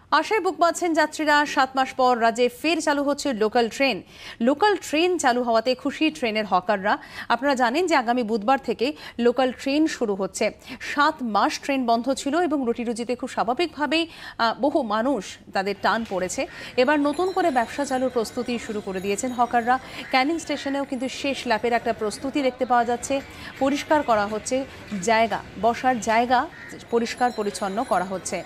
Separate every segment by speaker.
Speaker 1: আশায় বুক বাঁধছেন যাত্রীরা। 7 মাস পর রাজ্যে ফের চালু হচ্ছে লোকাল ট্রেন। লোকাল ট্রেন চালু হওয়াতে খুশি ট্রেনের হকাররা। আপনারা জানেন যে আগামী বুধবার থেকে লোকাল ট্রেন শুরু হচ্ছে। 7 মাস ট্রেন বন্ধ ছিল এবং রুটিরুজিতে খুব স্বাভাবিকভাবেই বহু মানুষ তাদের টান পড়েছে। এবার নতুন করে ব্যবসা চালুর প্রস্তুতি শুরু করে দিয়েছেন হকাররা। ক্যানিং স্টেশনেও কিন্তু শেষ ল্যাপের একটা প্রস্তুতি দেখতে পাওয়া যাচ্ছে। পরিষ্কার করা হচ্ছে জায়গা, বসার জায়গা পরিষ্কার পরিচ্ছন্ন করা হচ্ছে।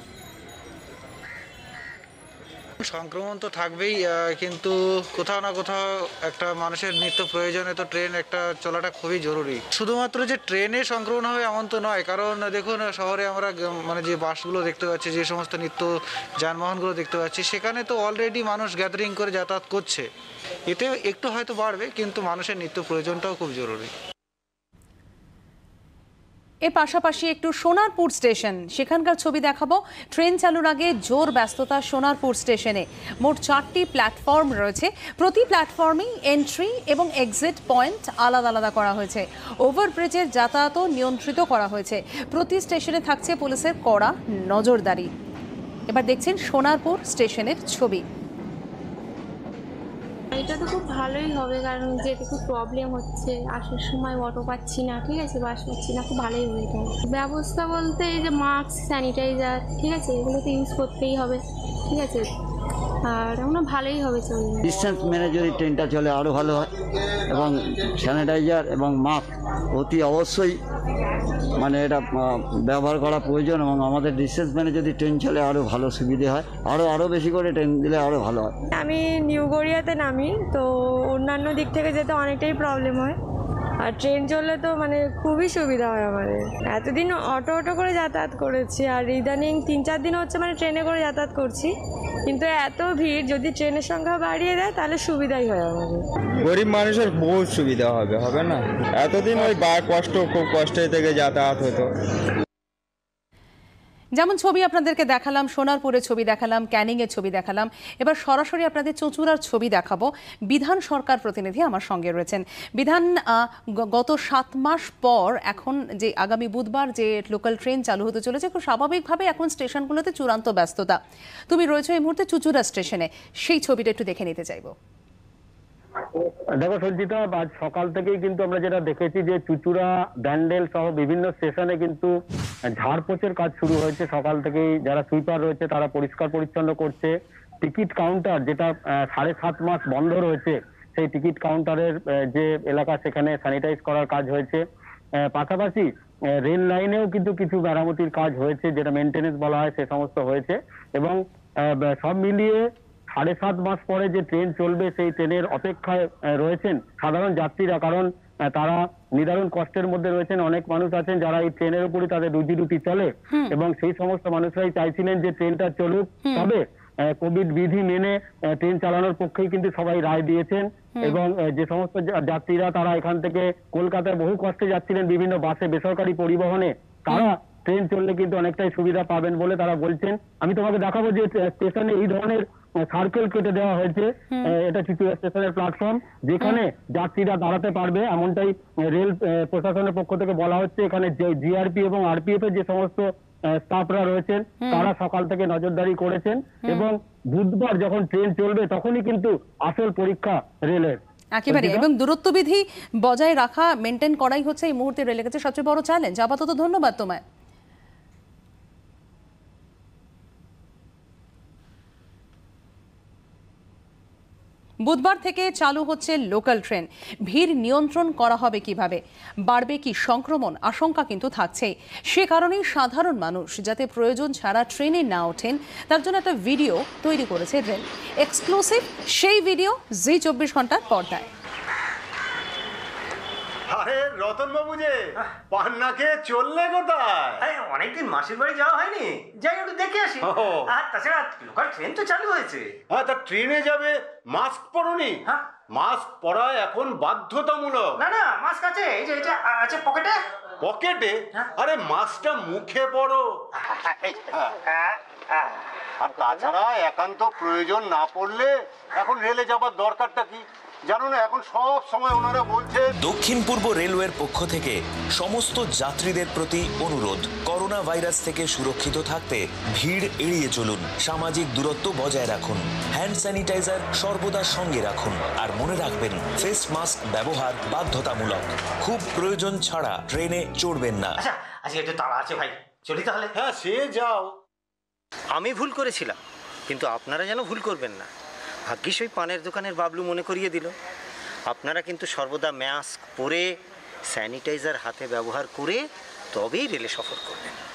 Speaker 2: সংক্রমণ তো থাকবেই, কিন্তু কোথাও না কোথাও একটা মানুষের নিত্য প্রয়োজনে তো ট্রেন একটা চলাটা খুবই জরুরি। শুধুমাত্র যে ট্রেনে সংক্রমণ হবে এমন তো নয়, কারণ দেখুন শহরে আমরা মানে যে বাসগুলো দেখতে পাচ্ছি, যে সমস্ত নিত্য যানবাহনগুলো দেখতে পাচ্ছি, সেখানে তো অলরেডি মানুষ গ্যাদারিং করে যাতায়াত করছে। এতে একটু হয়তো বাড়বে, কিন্তু মানুষের নিত্য প্রয়োজনটাও খুব জরুরি।
Speaker 1: এর পাশাপাশি একটু সোনারপুর স্টেশন, সেখানকার ছবি দেখাবো। ট্রেন চালুর আগে জোর ব্যস্ততা সোনারপুর স্টেশনে। মোট 4টি প্ল্যাটফর্ম রয়েছে। প্রতি প্ল্যাটফর্মেই এন্ট্রি এবং এক্সিট পয়েন্ট আলাদা আলাদা করা হয়েছে। ওভারব্রিজের যাতায়াতও নিয়ন্ত্রিত করা হয়েছে। প্রতি স্টেশনে থাকছে পুলিশের কড়া নজরদারি। এবার দেখছেন সোনারপুর স্টেশনের ছবি।
Speaker 3: এটা তো খুব ভালোই হবে, কারণ যেহেতু খুব প্রবলেম হচ্ছে, আসার সময় অটো পাচ্ছি না, ঠিক আছে, বাস পাচ্ছি না, খুব ভালোই হয়ে যাবে। ব্যবস্থা বলতে এই যে মাস্ক, স্যানিটাইজার, ঠিক আছে, এগুলো তো ইউজ করতেই হবে, ঠিক আছে, আর আমরা ভালোই হবে, চলবে।
Speaker 4: ডিস্টেন্স মেনে যদি ট্রেনটা চলে আরও ভালো হয়, এবং স্যানিটাইজার এবং মাস্ক অতি অবশ্যই মানে এটা ব্যবহার করা প্রয়োজন, এবং আমাদের ডিস্টেন্স মেনে যদি ট্রেন চলে আরও ভালো সুবিধে হয়, আরও বেশি করে ট্রেন দিলে আরও ভালো হয়।
Speaker 5: আমি নিউ গড়িয়াতে নামি, তো অন্যান্য দিক থেকে যেতে অনেকটাই প্রবলেম হয়, আর ট্রেন চললে তো মানে খুবই সুবিধা হয় আমাদের। এতদিন অটো করে যাতায়াত করেছি, আর ইদানিং 3-4 দিন হচ্ছে মানে ট্রেনে করে যাতায়াত করছি, কিন্তু এত ভিড়, যদি ট্রেনের সংখ্যা বাড়িয়ে দেয় তাহলে সুবিধাই হয় আমাদের।
Speaker 6: গরিব মানুষের বহুত সুবিধা হবে না? এতদিন ওই খুব কষ্টে থেকে যাতায়াত হতো।
Speaker 1: যেমন ছবি আপনাদেরকে দেখালাম, সোনারপুরের ছবি দেখালাম, ক্যানিংয়ের ছবি দেখালাম। এবার সরাসরি আপনাদের চুঁচুড়ার ছবি দেখাবো। বিধান সরকার প্রতিনিধি আমার সঙ্গে রয়েছেন। বিধান, গত 7 মাস পর এখন যে আগামী বুধবার যে লোকাল ট্রেন চালু হতে চলেছে, খুব স্বাভাবিকভাবে এখন স্টেশনগুলোতে চূড়ান্ত ব্যস্ততা। তুমি রয়েছো এই মুহূর্তে চুঁচুড়া স্টেশনে, সেই ছবিটা একটু দেখে নিতে চাইবো।
Speaker 7: দেখো সঞ্চিতা, আজ সকাল থেকেই কিন্তু আমরা যেটা দেখেছি যে চুঁচুড়া, ব্যান্ডেল সহ বিভিন্ন স্টেশনে কিন্তু ঝাড়পোছের কাজ শুরু হয়েছে। সকাল থেকেই যারা সুইপার রয়েছে তারা পরিষ্কার পরিচ্ছন্ন করছে। টিকিট কাউন্টার যেটা 7.5 মাস বন্ধ রয়েছে, সেই টিকিট কাউন্টারের যে এলাকা সেখানে স্যানিটাইজ করার কাজ হয়েছে। পাশাপাশি রেল লাইনেও কিন্তু কিছু মেরামতির কাজ হয়েছে, যেটা মেনটেনেন্স বলা হয়, সে সমস্ত হয়েছে। এবং সব মিলিয়ে 7.5 মাস পরে যে ট্রেন চলবে, সেই ট্রেনের অপেক্ষায় রয়েছেন সাধারণ যাত্রীরা, কারণ তারা নিদারুণ কষ্টের মধ্যে রয়েছেন। অনেক মানুষ আছেন যারা এই ট্রেনের উপরই তাদের রুজি রুটি চলে, এবং সেই সমস্ত মানুষরাই চাইছিলেন যে ট্রেনটা চলুক। তবে কোভিড বিধি মেনে ট্রেন চালানোর পক্ষেই কিন্তু সবাই রায় দিয়েছেন, এবং যে সমস্ত যাত্রীরা তারা এখান থেকে কলকাতায় বহু কষ্টে যাচ্ছিলেন বিভিন্ন বাসে, বেসরকারি পরিবহনে, তারা ট্রেন চললে কিন্তু অনেকটাই সুবিধা পাবেন বলে তারা বলছেন। আমি তোমাকে দেখাবো যে স্টেশনে এই ধরনের সার্কেল কেটে দেওয়া হয়েছে। এটা চুঁচুড়া স্টেশনের প্ল্যাটফর্ম, যেখানে যাত্রীরা দাঁড়াতে পারবে, এমনটাই রেল প্রশাসনের পক্ষ থেকে বলা হচ্ছে। এখানে জিআরপি এবং আরপিএফ এর যে সমস্ত স্টাফরা রয়েছেন তারা সকাল থেকে নজরদারি করেছেন, এবং বুধবার যখন ট্রেন চলবে তখনই কিন্তু আসল পরীক্ষা রেলের।
Speaker 1: একেবারে, এবং দূরত্ববিধি বজায় রাখা, মেনটেন করাই হচ্ছে এই মুহূর্তে রেলের কাছে সবচেয়ে বড় চ্যালেঞ্জ। আপাতত ধন্যবাদ তোমায়। বুধবার থেকে চালু হচ্ছে লোকাল ট্রেন। ভিড় নিয়ন্ত্রণ করা হবে কিভাবে? বাড়বে কি সংক্রমণ? আশঙ্কা কিন্তু থাকছেই। সে কারণেই সাধারণ মানুষ যাতে প্রয়োজন ছাড়া ট্রেনে না ওঠেন, তার জন্য একটা ভিডিও তৈরি করেছে রেল। এক্সক্লুসিভ সেই ভিডিও জি 24 ঘন্টার পর্দায়।
Speaker 8: আরে রতন বাবু যে পান্না খেয়ে চললে কোথায়?
Speaker 9: অনেকদিন মাসির বাড়ি যাওয়া হয়নি, যাই একটু দেখে আসি। আর তাছাড়া লোকাল ট্রেন তো চালু হয়েছে।
Speaker 8: হ্যাঁ, তা ট্রেনে যাবে, মাস্ক পরনি?
Speaker 9: হ্যাঁ,
Speaker 8: মাস্ক পরা এখন বাধ্যতামূলক।
Speaker 9: না মাস্ক আছে, এই যে এটা আছে পকেটে।
Speaker 8: পকেটে? আরে মাস্কটা মুখে পরো। আর তাছাড়া একান্ত প্রয়োজন না পড়লে এখন রেলে যাবার দরকারটা কি? জানো না এখন সব সময় ওনারা বলছে।
Speaker 10: দক্ষিণ পূর্ব রেলওয়ের পক্ষ থেকে সমস্ত যাত্রীদের প্রতি অনুরোধ, করোনা ভাইরাস থেকে সুরক্ষিত থাকতে ভিড় এড়িয়ে চলুন, সামাজিক দূরত্ব বজায় রাখুন, হ্যান্ড স্যানিটাইজার সর্বদা সঙ্গে রাখুন, আর মনে রাখবেন ফেস মাস্ক ব্যবহার বাধ্যতামূলক। খুব প্রয়োজন ছাড়া ট্রেনে চড়বেন না।
Speaker 9: আচ্ছা আজকে একটু তাড়া আছে ভাই, চলি তাহলে।
Speaker 8: হ্যাঁ সে যাও।
Speaker 9: আমি ভুল করেছিলাম, কিন্তু আপনারা যেন ভুল করবেন না। ভাগ্যিস ওই পানের দোকানের বাবলু মনে করিয়ে দিল। আপনারা কিন্তু সর্বদা মাস্ক পরে, স্যানিটাইজার হাতে ব্যবহার করে তবেই রেলে সফর করবেন।